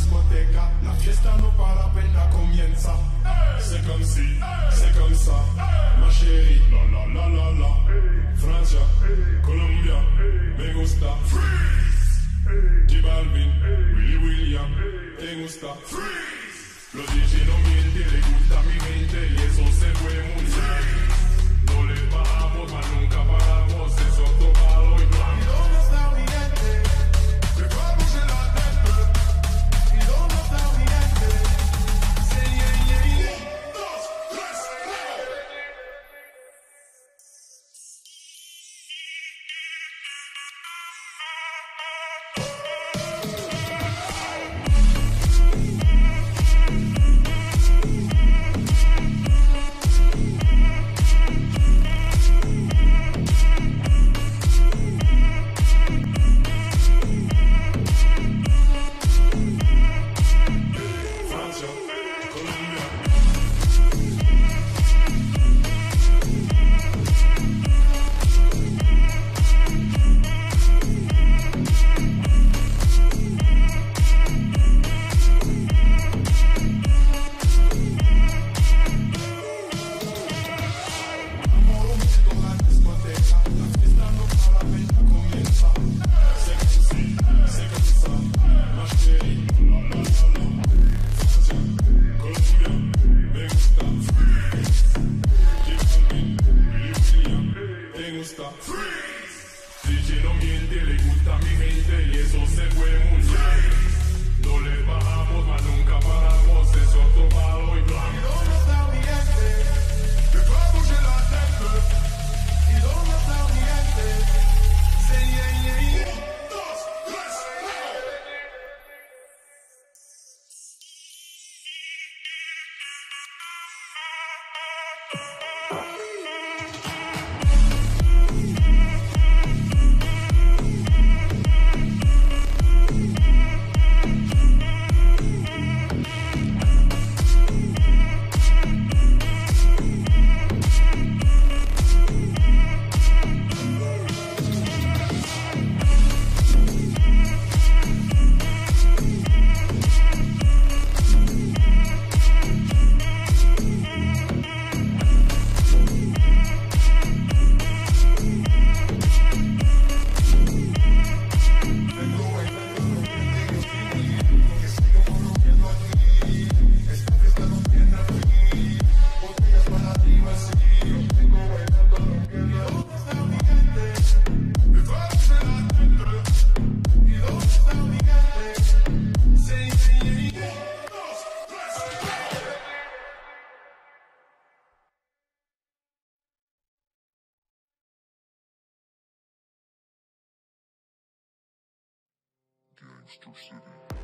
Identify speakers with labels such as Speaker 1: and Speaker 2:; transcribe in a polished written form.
Speaker 1: discoteca, la fiesta no para, apenas comienza. C'est comme ça, ma chérie, la la la la la. Francia, Colombia, me gusta. Freeze, J Balvin, Willy William, te gusta. Freeze, los DJ no mienten, le gusta a mi gente y eso se fue muy bien. No le bajamos, mas nunca paramos, es otro palo y blanco. ¿Y dónde está mi gente? Le va a bouger la tête. ¿Y dónde está mi gente? C'est yeah, yeah, yeah. 1, 2, DJ no miente, le gusta a mi gente y eso se fue muy bien. No le bajamos, mas nunca paramos, es otro palo y blanco. ¿Y dónde está mi gente? Le va a bouger la tête. ¿Y dónde está mi gente? C'est yeah, yeah, yeah. 1, 2, 3, Gangster City.